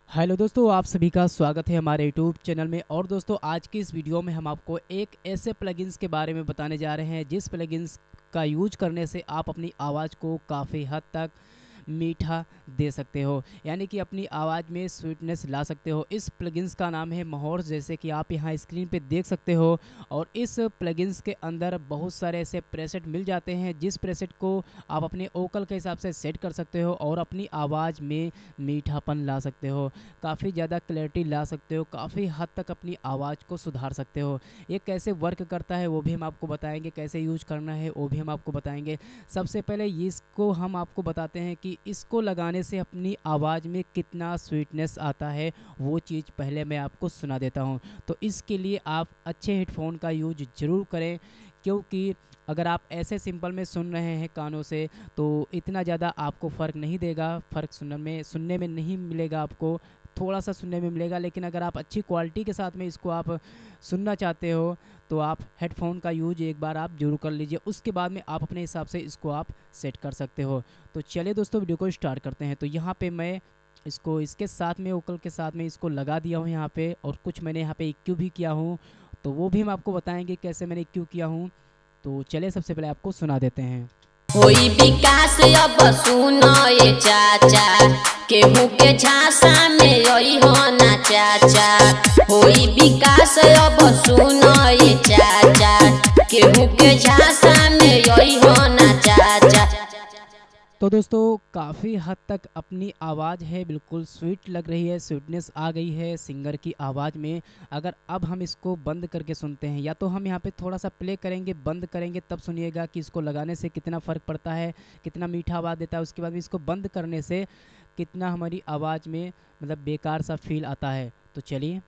Hello दोस्तों, आप सभी का स्वागत है हमारे यूट्यूब चैनल में। और दोस्तों, आज की इस वीडियो में हम आपको एक ऐसे प्लगइन्स के बारे में बताने जा रहे हैं जिस प्लगइन्स का यूज करने से आप अपनी आवाज़ को काफ़ी हद तक मीठा दे सकते हो, यानी कि अपनी आवाज़ में स्वीटनेस ला सकते हो। इस प्लगइन्स का नाम है मोहर्स, जैसे कि आप यहाँ स्क्रीन पे देख सकते हो। और इस प्लगइन्स के अंदर बहुत सारे ऐसे प्रेसेट मिल जाते हैं जिस प्रेसेट को आप अपने वोकल के हिसाब से सेट कर सकते हो और अपनी आवाज़ में मीठापन ला सकते हो, काफ़ी ज़्यादा क्लैरिटी ला सकते हो, काफ़ी हद तक अपनी आवाज़ को सुधार सकते हो। ये कैसे वर्क करता है वो भी हम आपको बताएंगे, कैसे यूज करना है वो भी हम आपको बताएंगे। सबसे पहले इसको हम आपको बताते हैं कि इसको लगाने से अपनी आवाज़ में कितना स्वीटनेस आता है, वो चीज़ पहले मैं आपको सुना देता हूँ। तो इसके लिए आप अच्छे हेडफोन का यूज ज़रूर करें, क्योंकि अगर आप ऐसे सिंपल में सुन रहे हैं कानों से तो इतना ज़्यादा आपको फ़र्क नहीं देगा, फ़र्क सुनने में नहीं मिलेगा आपको, थोड़ा सा सुनने में मिलेगा। लेकिन अगर आप अच्छी क्वालिटी के साथ में इसको आप सुनना चाहते हो तो आप हेडफोन का यूज एक बार आप जरूर कर लीजिए, उसके बाद में आप अपने हिसाब से इसको आप सेट कर सकते हो। तो चलिए दोस्तों, वीडियो को स्टार्ट करते हैं। तो यहाँ पे मैं इसको इसके साथ में वोकल के साथ में इसको लगा दिया हूँ यहाँ पे, और कुछ मैंने यहाँ पे EQ भी किया हूँ, तो वो भी हम आपको बताएंगे कैसे मैंने EQ किया हूँ। तो चलिए सबसे पहले आपको सुना देते हैं। होई विकास अब सुनो ये चाचा, केहू के झांसा में रही हो ना चाचा। होई विकास अब सुनो ये चाचा, केहू के झांसा में रही हो ना चाचा। तो दोस्तों, काफ़ी हद तक अपनी आवाज़ है बिल्कुल स्वीट लग रही है, स्वीटनेस आ गई है सिंगर की आवाज़ में। अगर अब हम इसको बंद करके सुनते हैं, या तो हम यहाँ पे थोड़ा सा प्ले करेंगे, बंद करेंगे, तब सुनिएगा कि इसको लगाने से कितना फ़र्क पड़ता है, कितना मीठा आवाज़ देता है। उसके बाद में इसको बंद करने से कितना हमारी आवाज़ में मतलब बेकार सा फील आता है। तो चलिए।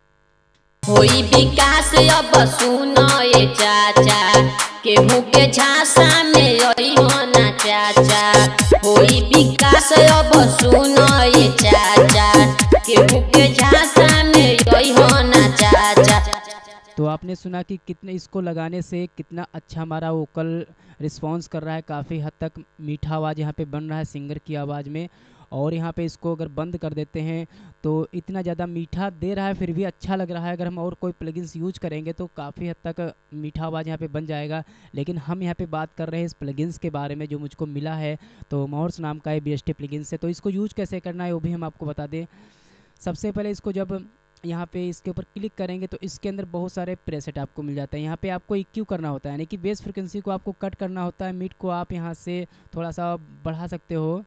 होई विकास अब सुनो ये चाचा, केहू के झांसा में रही हो ना चाचा। होई विकास अब सुनो ये चाचा, केहू के झांसा में रही हो ना चाचा। तो आपने सुना कि कितने इसको लगाने से कितना अच्छा हमारा वोकल रिस्पॉन्स कर रहा है, काफ़ी हद तक मीठा आवाज़ यहाँ पे बन रहा है सिंगर की आवाज़ में। और यहाँ पे इसको अगर बंद कर देते हैं तो इतना ज़्यादा मीठा दे रहा है, फिर भी अच्छा लग रहा है। अगर हम और कोई प्लगइन्स यूज करेंगे तो काफ़ी हद तक मीठा आवाज़ यहाँ पे बन जाएगा। लेकिन हम यहाँ पे बात कर रहे हैं इस प्लगइन्स के बारे में जो मुझको मिला है। तो मोहर्स नाम का ये BST प्लगइन्स है। तो इसको यूज कैसे करना है वो भी हम आपको बता दें। सबसे पहले इसको जब यहाँ पे इसके ऊपर क्लिक करेंगे तो इसके अंदर बहुत सारे प्रेसेट आपको मिल जाते हैं। यहाँ पे आपको EQ करना होता है, यानी कि बेस फ्रिक्वेंसी को आपको कट करना होता है। मिड को आप यहाँ से थोड़ा सा बढ़ा सकते हो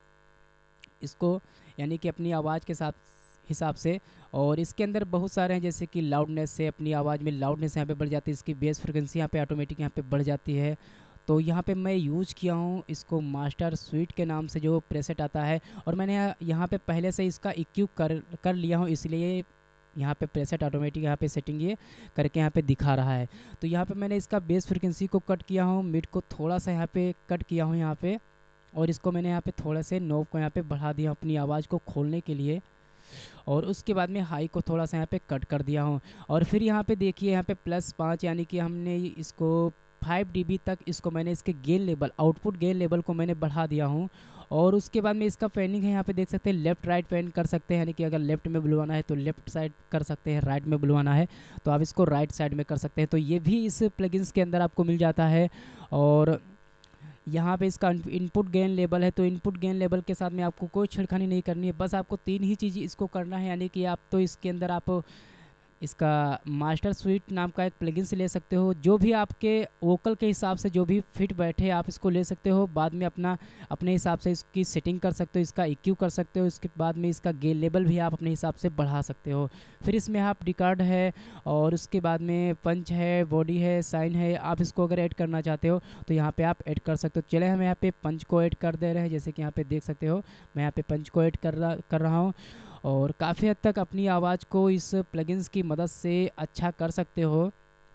इसको, यानी कि अपनी आवाज़ के साथ हिसाब से। और इसके अंदर बहुत सारे हैं, जैसे कि लाउडनेस से अपनी आवाज़ में लाउडनेस यहाँ पे बढ़ जाती है, इसकी बेस फ्रिक्वेंसी यहाँ पे ऑटोमेटिक यहाँ पे बढ़ जाती है। तो यहाँ पे मैं यूज़ किया हूँ इसको मास्टर स्वीट के नाम से जो प्रेसेट आता है, और मैंने यहाँ पे पहले से इसका EQ कर लिया हूँ, इसलिए यहाँ पे प्रेसेट ऑटोमेटिक यहाँ पे सेटिंग ये करके यहाँ पे दिखा रहा है। तो यहाँ पे मैंने इसका बेस फ्रिक्वेंसी को कट किया हूँ, मिड को थोड़ा सा यहाँ पे कट किया हूँ यहाँ पे, और इसको मैंने यहाँ पे थोड़ा से नोब को यहाँ पे बढ़ा दिया अपनी आवाज़ को खोलने के लिए। और उसके बाद में हाई को थोड़ा सा यहाँ पे कट कर दिया हूँ। और फिर यहाँ पे देखिए, यहाँ पे +5, यानी कि हमने इसको 5 dB तक इसको मैंने इसके gain level, output gain level को मैंने बढ़ा दिया हूँ। और उसके बाद में इसका फैनिंग है, यहाँ पे देख सकते हैं लेफ़्ट राइट फैन कर सकते हैं, यानी कि अगर लेफ़्ट में बुलवाना है तो लेफ़्ट साइड कर सकते हैं, राइट में बुलवाना है तो आप इसको राइट साइड में कर सकते हैं। तो ये भी इस प्लगइन्स के अंदर आपको मिल जाता है। और यहाँ पे इसका इनपुट गेन लेवल है, तो इनपुट गेन लेवल के साथ में आपको कोई छेड़खानी नहीं करनी है, बस आपको 3 ही चीज़ इसको करना है। यानी कि आप तो इसके अंदर आप इसका मास्टर स्वीट नाम का एक प्लगइन से ले सकते हो, जो भी आपके वोकल के हिसाब से जो भी फिट बैठे आप इसको ले सकते हो। बाद में अपने हिसाब से इसकी सेटिंग कर सकते हो, इसका EQ कर सकते हो। इसके बाद में इसका गेन लेवल भी आप अपने हिसाब से बढ़ा सकते हो। फिर इसमें आप रिकॉर्ड है, और उसके बाद में पंच है, बॉडी है, साइन है। आप इसको अगर ऐड करना चाहते हो तो यहाँ पे आप ऐड कर सकते हो। चले हम यहाँ पे पंच को ऐड कर दे रहे हैं, जैसे कि यहाँ पे देख सकते हो मैं यहाँ पे पंच को ऐड कर रहा हूँ। और काफ़ी हद तक अपनी आवाज़ को इस प्लगइन्स की मदद से अच्छा कर सकते हो,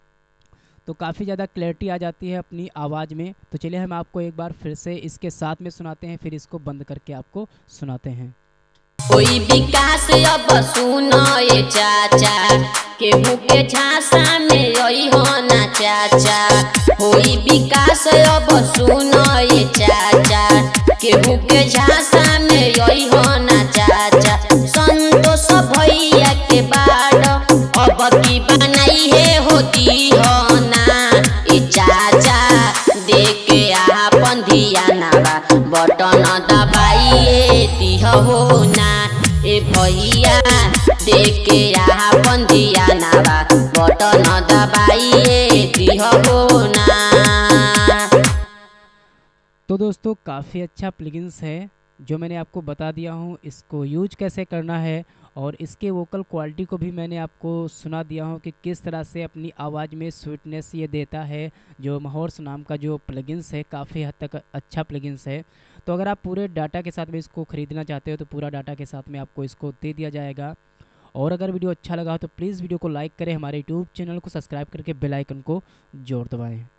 तो काफ़ी ज़्यादा क्लैरिटी आ जाती है अपनी आवाज़ में। तो चलिए हम आपको एक बार फिर से इसके साथ में सुनाते हैं, फिर इसको बंद करके आपको सुनाते हैं। होई विकास अब सुनो ये चाचा, केहू के झांसा में रही हो ना चाचा। होई विकास अब सुनो ये चाचा, केहू के झांसा में रही हो ना चाचा। संतोष भई दिहो ना ए भैया देखे आपन दिया नावा बटन दबाइए दिहो ना। तो दोस्तों काफ़ी अच्छा प्लगइन्स है जो मैंने आपको बता दिया हूँ इसको यूज कैसे करना है, और इसके वोकल क्वालिटी को भी मैंने आपको सुना दिया हूँ कि किस तरह से अपनी आवाज़ में स्वीटनेस ये देता है। जो महॉर्स नाम का जो प्लगइन्स है काफ़ी हद तक अच्छा प्लगइन्स है। तो अगर आप पूरे डाटा के साथ में इसको ख़रीदना चाहते हो तो पूरा डाटा के साथ में आपको इसको दे दिया जाएगा। और अगर वीडियो अच्छा लगा हो तो प्लीज़ वीडियो को लाइक करें, हमारे यूट्यूब चैनल को सब्सक्राइब करके बेल आइकन को जोड़ दबाएँ।